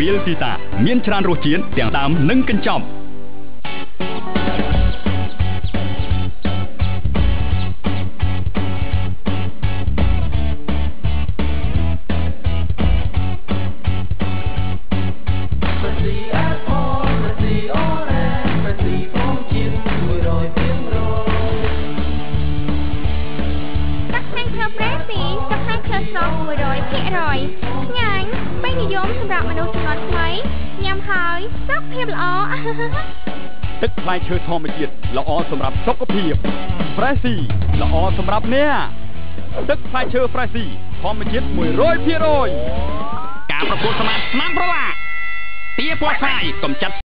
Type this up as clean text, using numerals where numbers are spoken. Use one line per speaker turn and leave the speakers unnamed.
មីលស៊ីតាមានច្រើនរសជាតិទាំងដើមនិងកញ្ចប់ទឹកផ្លែឈើធម្មជាតិល្អសម្រាប់សុខភាព Freshie ល្អសម្រាប់អ្នកទឹកផ្លែឈើ Freshie ធម្មជាតិ 100% ការប្រកួតសមាជស្នាមប្រឡាទាពណ៌ស្រាយកំចាត់